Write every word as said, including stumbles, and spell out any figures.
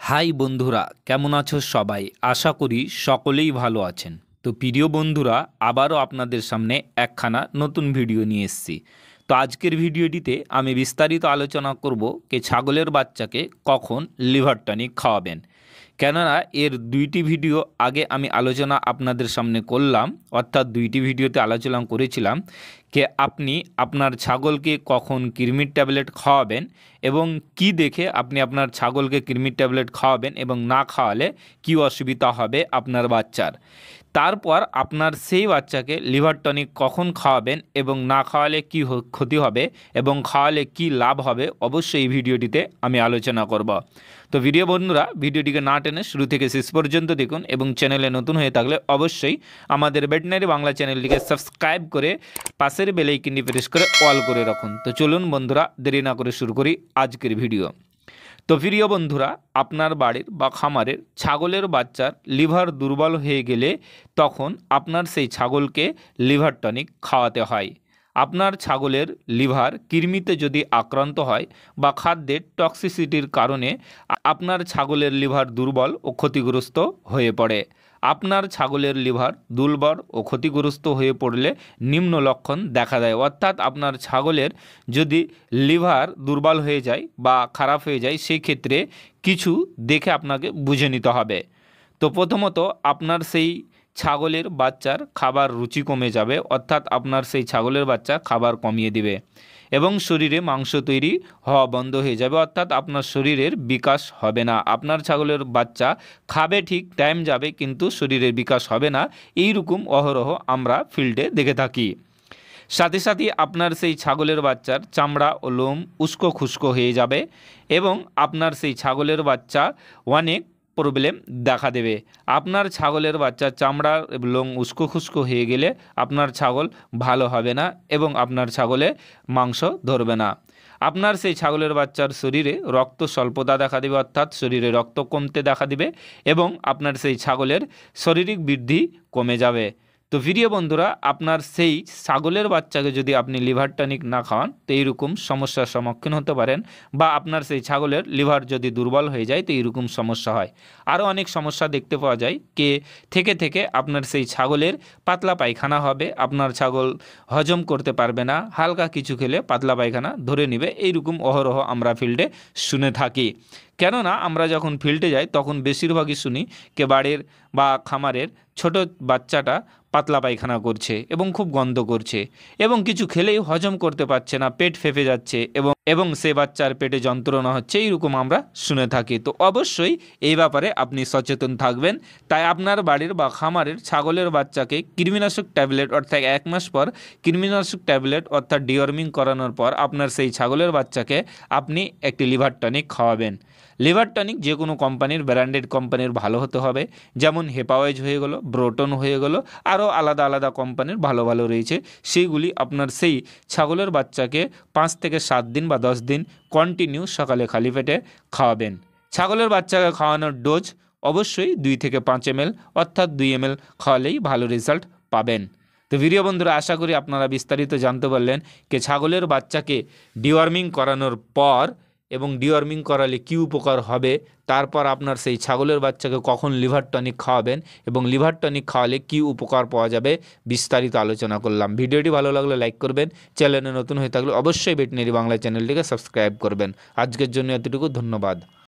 High বন্ধুরা, কেমন আছো সবাই? আশা করি সকলেই ভালো আছেন। তো প্রিয় বন্ধুরা, আবারও আপনাদের সামনে একখানা নতুন ভিডিও নিয়ে এসেছি। তো আজকের ভিডিওটিতে আমি বিস্তারিত আলোচনা করব যে ছাগলের বাচ্চাকে কখন লিভার টনিক খাওয়াবেন। কেননা এর দুইটি ভিডিও আগে আমি আলোচনা আপনাদের সামনে করলাম, অর্থাৎ দুইটি ভিডিওতে আলোচনা করেছিলাম যে আপনি আপনার ছাগলকে কখন কৃমির ট্যাবলেট খাওয়াবেন এবং কি দেখে আপনি আপনার ছাগলকে কৃমির ট্যাবলেট খাওয়াবেন এবং না খাওয়ালে কী অসুবিধা হবে আপনার বাচ্চার। তারপর আপনার সেই বাচ্চাকে লিভার টনিক কখন খাওয়াবেন এবং না খাওয়ালে কী ক্ষতি হবে এবং খাওয়ালে কি লাভ হবে, অবশ্যই এই ভিডিওটিতে আমি আলোচনা করব। তো ভিডিও বন্ধুরা, ভিডিওটিকে না টেনে শুরু থেকে শেষ পর্যন্ত দেখুন এবং চ্যানেলে নতুন হয়ে থাকলে অবশ্যই আমাদের ভেটেরিনারি বাংলা চ্যানেলটিকে সাবস্ক্রাইব করে পাশের বেল আইকনটি প্রেস করে অল করে রাখুন। তো চলুন বন্ধুরা, দেরি না করে শুরু করি আজকের ভিডিও। তো প্রিয় বন্ধুরা, আপনার বাড়ির বা খামারের ছাগলের বাচ্চার লিভার দুর্বল হয়ে গেলে তখন আপনার সেই ছাগলকে লিভার টনিক খাওয়াতে হয়। আপনার ছাগলের লিভার কৃমিতে যদি আক্রান্ত হয় বা খাদ্যের টক্সিসিটির কারণে আপনার ছাগলের লিভার দুর্বল ও ক্ষতিগ্রস্ত হয়ে পড়ে। আপনার ছাগলের লিভার দুর্বল ও ক্ষতিগ্রস্ত হয়ে পড়লে নিম্ন লক্ষণ দেখা দেয়, অর্থাৎ আপনার ছাগলের যদি লিভার দুর্বল হয়ে যায় বা খারাপ হয়ে যায়, সেই ক্ষেত্রে কিছু দেখে আপনাকে বুঝে নিতে হবে। তো প্রথমত আপনার সেই ছাগলের বাচ্চার খাবার রুচি কমে যাবে, অর্থাৎ আপনার সেই ছাগলের বাচ্চা খাবার কমিয়ে দিবে এবং শরীরে মাংস তৈরি হওয়া বন্ধ হয়ে যাবে, অর্থাৎ আপনার শরীরের বিকাশ হবে না। আপনার ছাগলের বাচ্চা খাবে ঠিক, টাইম যাবে, কিন্তু শরীরের বিকাশ হবে না। এইরকম অহরহ আমরা ফিল্ডে দেখে থাকি। সাথে সাথে আপনার সেই ছাগলের বাচ্চার চামড়া ও লোম উস্কো খুস্কো হয়ে যাবে এবং আপনার সেই ছাগলের বাচ্চা অনেক প্রবলেম দেখা দেবে। আপনার ছাগলের বাচ্চা চামড়া লোম উস্কো খুস্কো হয়ে গেলে আপনার ছাগল ভালো হবে না এবং আপনার ছাগলে মাংস ধরবে না। আপনার সেই ছাগলের বাচ্চার শরীরে রক্ত স্বল্পতা দেখা দেবে, অর্থাৎ শরীরে রক্ত কমতে দেখা দিবে এবং আপনার সেই ছাগলের শারীরিক বৃদ্ধি কমে যাবে। তো প্রিয় বন্ধুরা, আপনার সেই ছাগলের বাচ্চাকে যদি আপনি লিভার টনিক না খাওয়ান তো এইরকম সমস্যার সম্মুখীন হতে পারেন, বা আপনার সেই ছাগলের লিভার যদি দুর্বল হয়ে যায় তো এইরকম সমস্যা হয়। আরও অনেক সমস্যা দেখতে পাওয়া যায় কে থেকে থেকে আপনার সেই ছাগলের পাতলা পায়খানা হবে, আপনার ছাগল হজম করতে পারবে না, হালকা কিছু খেলে পাতলা পায়খানা ধরে নেবে। এইরকম অহরহ আমরা ফিল্ডে শুনে থাকি। কেননা আমরা যখন ফিল্ডে যাই তখন বেশিরভাগই শুনি কে বাড়ির বা খামারের ছোট বাচ্চাটা পাতলা পায়খানা করছে এবং খুব গন্ধ করছে এবং কিছু খেলেই হজম করতে পারছে না, পেট ফেঁপে যাচ্ছে এবং এবং সে বাচ্চার পেটে যন্ত্রণা হচ্ছে, এইরকম আমরা শুনে থাকি। তো অবশ্যই এই ব্যাপারে আপনি সচেতন থাকবেন। তাই আপনার বাড়ির বা খামারের ছাগলের বাচ্চাকে কৃমিনাশক ট্যাবলেট অর্থাৎ এক মাস পর কৃমিনাশক ট্যাবলেট অর্থাৎ ডিওয়ার্মিং করানোর পর আপনার সেই ছাগলের বাচ্চাকে আপনি একটি লিভার টনিক খাওয়াবেন। লিভার টনিক যে কোনো কোম্পানির, ব্র্যান্ডেড কোম্পানির ভালো হতে হবে, যেমন হেপাওয়েজ হয়ে গেলো, ব্রোটন হয়ে গেলো, আরও আলাদা আলাদা কোম্পানির ভালো ভালো রয়েছে। সেইগুলি আপনার সেই ছাগলের বাচ্চাকে পাঁচ থেকে সাত দিন বা দশ দিন কন্টিনিউ সকালে খালি পেটে খাওয়াবেন। ছাগলের বাচ্চাকে খাওয়ানোর ডোজ অবশ্যই দুই থেকে পাঁচ এম এল অর্থাৎ দুই এম এল খাওয়ালেই ভালো রেজাল্ট পাবেন। তো ভিডিও বন্ধুরা, আশা করি আপনারা বিস্তারিত জানতে পারলেন যে ছাগলের বাচ্চাকে ডিওয়ার্মিং করানোর পর এবং ডিওয়ার্মিং করালে কী উপকার হবে, তারপর আপনার সেই ছাগলের বাচ্চাকে কখন লিভার টনিক খাওয়াবেন এবং লিভার টনিক খাওয়ালে কী উপকার পাওয়া যাবে বিস্তারিত আলোচনা করলাম। ভিডিওটি ভালো লাগলে লাইক করবেন, চ্যানেলে নতুন হয়ে থাকলে অবশ্যই ভেটেরিনারি বাংলা চ্যানেলটিকে সাবস্ক্রাইব করবেন। আজকের জন্য এতটুকু, ধন্যবাদ।